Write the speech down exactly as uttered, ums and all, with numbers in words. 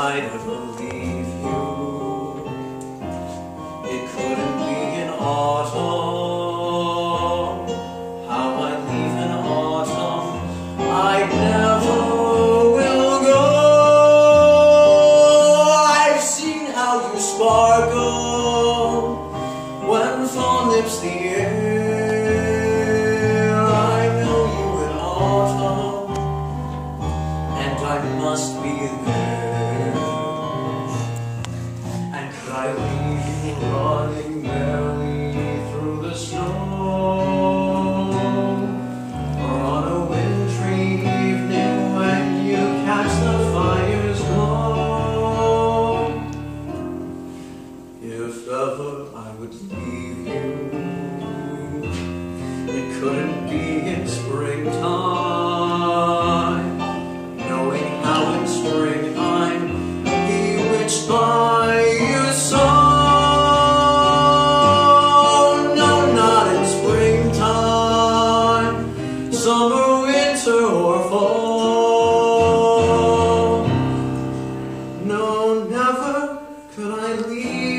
I'd ever leave you. It couldn't be in autumn. How I'd leave in autumn, I never will go. I've seen how you sparkle when fond lips the air. I know you in autumn, and I must be there. And could I leave you running merrily through the snow, or on a wintry evening when you catch the fire's glow? If ever I would leave you, it couldn't be in springtime, knowing how in spring I'm bewitched by your song. No, not in springtime, summer, winter, or fall. No, never could I leave